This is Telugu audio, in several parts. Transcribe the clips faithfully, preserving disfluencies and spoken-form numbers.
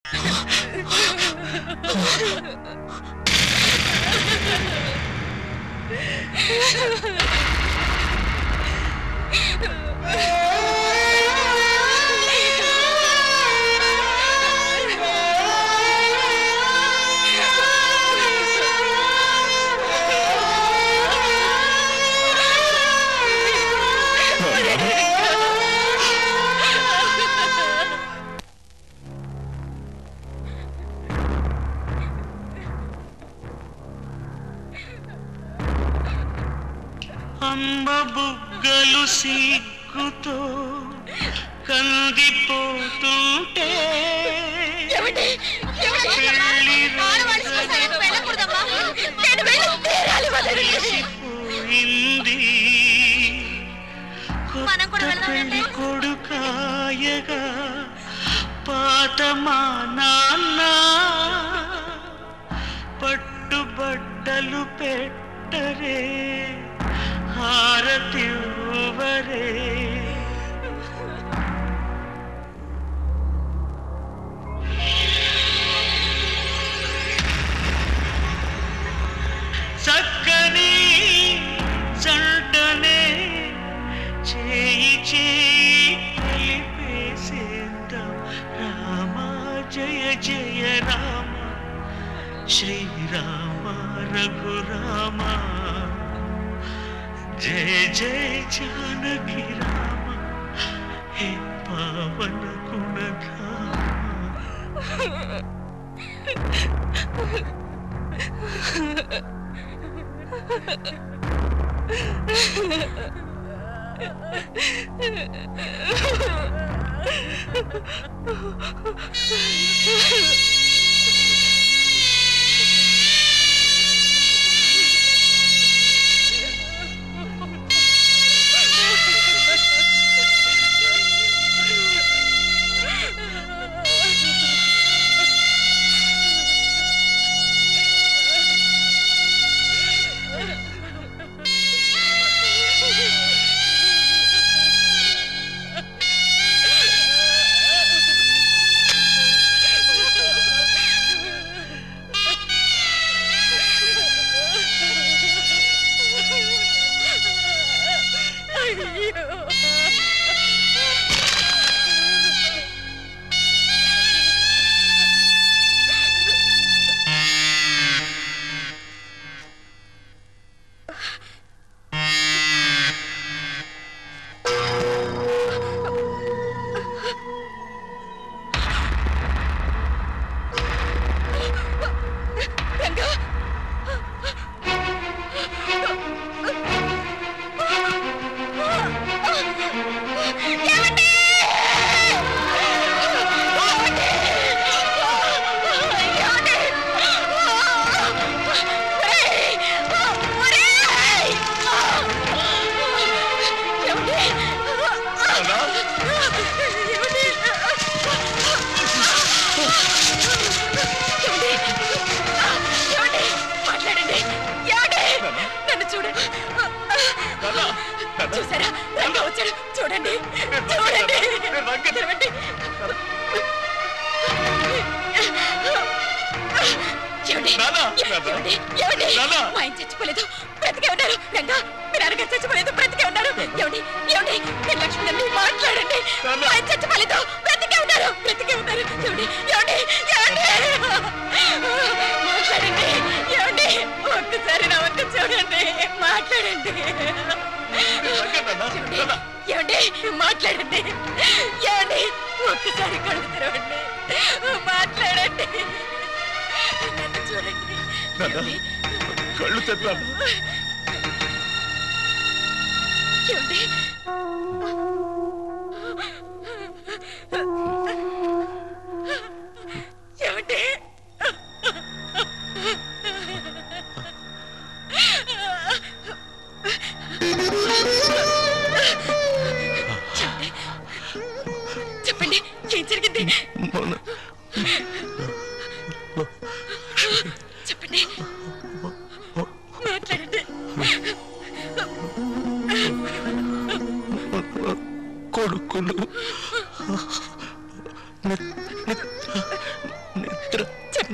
సిగ్గుతో కందిపోతుంటే పెళ్లి కొడుకాయగా పాత మా నాన్న పట్టుబట్టలు పెట్టరే హారతివ్వరే చక్కని చంటనే చేయి చేయి కలిపేసేద్దాం రామ జయ జయ రామ శ్రీరామ రఘురామ जय जय जानकी राम हे पावन गुणधाम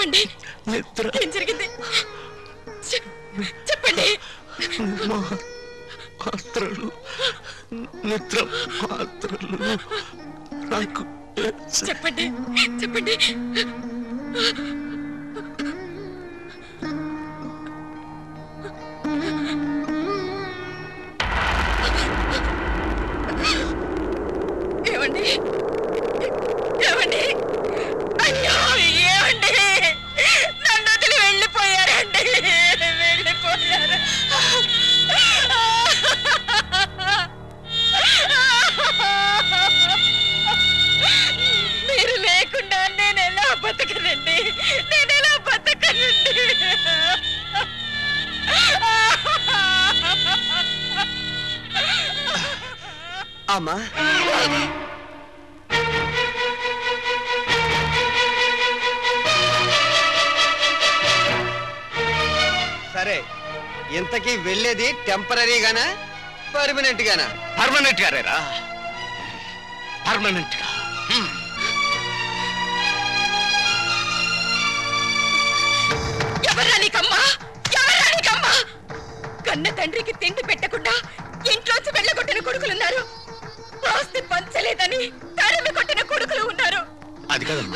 ఏమండి? నిద్ర ఏం జరిగింది చెప్పండి. మాత్రలు నిద్ర మాత్రలు నాకు చెప్పండి చెప్పండి. ఏమండి ఏమండి? అయ్యో ఏమండి, నన్ను వదిలి వెళ్ళిపోయారండి, వెళ్ళిపోయారు. మీరు లేకుండా నేను ఎలా బతకనండి, నేను ఎలా బతకనండి. అమ్మా సరే, ఇంతకీ వెళ్ళేది టెంపరీగానా పర్మనెంట్ గానా? పర్మనెంట్ గారేరా, పర్మనెంట్ గా. ఎవరా నీకమ్మా, ఎవరా నీకమ్మా? కన్న తండ్రికి తిండి పెట్టకుండా ఇంట్లోంచి వెళ్ళగొట్టిన కొడుకులున్నారు, ఆస్తి పంచలేదని తరిమి కొట్టిన కొడుకులు ఉన్నారు. అది కదమ్మా.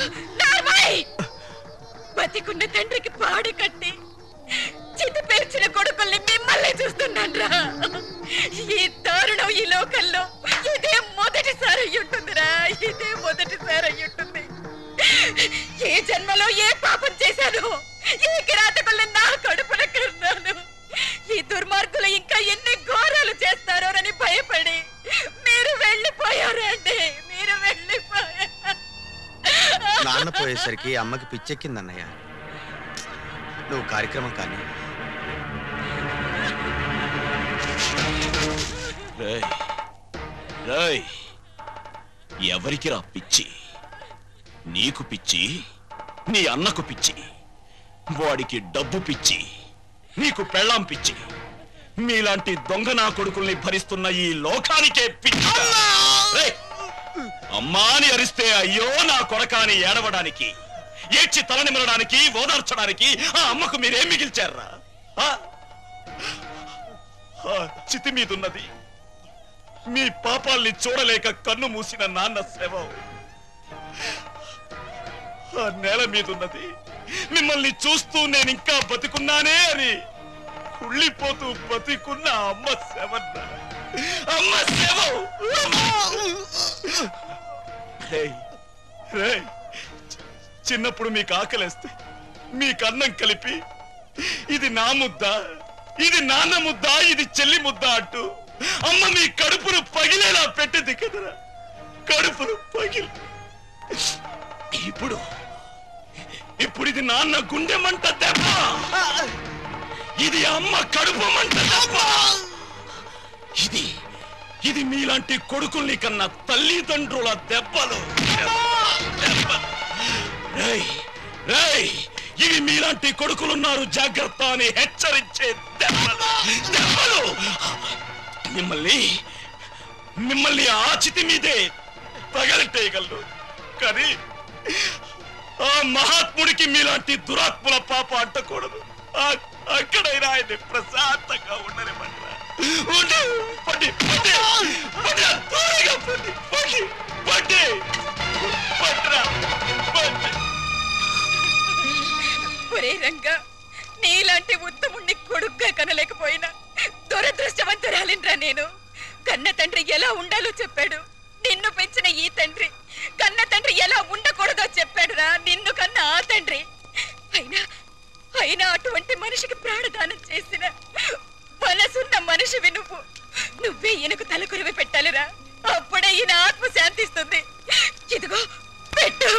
బతికున్న తండ్రికి పాడి కట్టి చితి పేర్చిన కొడుకుల్ని మిమ్మల్ని చూస్తున్నాన్రా. ఈ దారుణం ఈ లోకంలో ఇదే మొదటిసారి అయ్యుంటుందిరా, ఇదే మొదటిసారి అయ్యుంటుంది. ఏ జన్మలో ఏ పాపం చేశాను, ఏ కిరాతకుల్ని నా కడుపున కన్నాను, ఈ దుర్మార్గులు ఇంకా ఎన్ని ఘోరాలు చేస్తారోనని భయపడి మీరు వెళ్ళిపోయారండి, మీరు వెళ్ళిపోయారు. నాన్న పోయేసరికి అమ్మకి పిచ్చెక్కిందన్నయ్య. నువ్వు కార్యక్రమం కానీ ఎవరికి రా పిచ్చి? నీకు పిచ్చి, నీ అన్నకు పిచ్చి, వాడికి డబ్బు పిచ్చి, నీకు పెళ్ళాం పిచ్చి. మీలాంటి దొంగ నా కొడుకుల్ని భరిస్తున్న ఈ లోకానికే పిచ్చి. అమ్మా అని అరిస్తే అయ్యో నా కొరకాని ఏడవడానికి, ఏడ్చి తలనిమరడానికి, ఓదార్చడానికి ఆ అమ్మకు మీరేం మిగిల్చారా? చితి మీదున్నది మీ పాపాల్ని చూడలేక కన్ను మూసిన నాన్న శవం. ఆ నేల మీదున్నది మిమ్మల్ని చూస్తూ నేనింకా బతికున్నానే అని కుళ్ళిపోతూ బతికున్న అమ్మ శవన్న, అమ్మ శవం. చిన్నప్పుడు మీకు ఆకలేస్తే మీకు అన్నం కలిపి ఇది నా ముద్ద, ఇది నాన్న ముద్ద, ఇది చెల్లి ముద్ద అంటూ అమ్మ మీ కడుపును పగిలేలా పెట్టింది కదరా, కడుపును పగిలి. ఇప్పుడు ఇప్పుడు ఇది నాన్న గుండె మంట దెబ్బ, ఇది అమ్మ కడుపు మంట దెబ్బ. ఇది ఇది మీలాంటి కొడుకుల్ని కన్నా తల్లిదండ్రుల దెబ్బలు. ఇవి మీలాంటి కొడుకులున్నారు జాగ్రత్త అని హెచ్చరించే దెబ్బలు దెబ్బలు. మిమ్మల్ని మిమ్మల్ని ఆచితి మీదే తగలటేయగలరు, కానీ ఆ మహాత్ముడికి మీలాంటి దురాత్ముల పాప అంటకూడదు. అక్కడైనా ఆయన్ని ప్రశాంతంగా ఉండనివ్వండి. పడి పడి పడి దూరంగా పడి పడి పడి పడ్రా పడి. ఒరే రంగా, నీలాంటి ఉత్తముణ్ణి కొడుగ్గా కనలేకపోయినా దురదృష్టవంతురాలిన్రా నేను. కన్న తండ్రి ఎలా ఉండాలో చెప్పాడు, నిన్ను పెంచిన ఈ తండ్రి కన్న తండ్రి ఎలా ఉండకూడదో చెప్పాడురా నిన్ను కన్న ఆ తండ్రి. అయినా అయినా అటువంటి మనిషికి ప్రాణదానం చేసిన మనసున్న మనిషివి నువ్వు. నువ్వే ఈయనకు తలకొరివి పెట్టాలిరా, అప్పుడే ఈయన ఆత్మ శాంతిస్తుంది. ఇదిగో పెట్టు.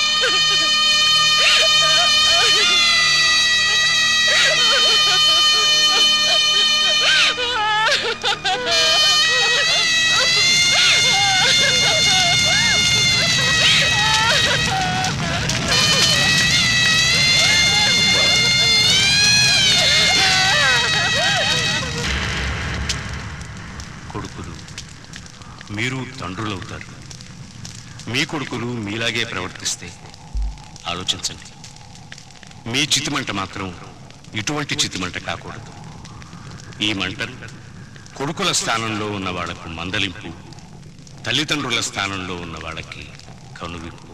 కొడుకులు మీరు తండ్రులవుతారు. మీ కొడుకులు మీలాగే ప్రవర్తిస్తే ఆలోచించండి. మీ చితిమంట మాత్రం ఇటువంటి చితిమంట కాకూడదు. ఈ మంటలు కొడుకుల స్థానంలో ఉన్న వాళ్లకు మందలింపు, తల్లిదండ్రుల స్థానంలో ఉన్న వాళ్ళకి కనువిప్పు.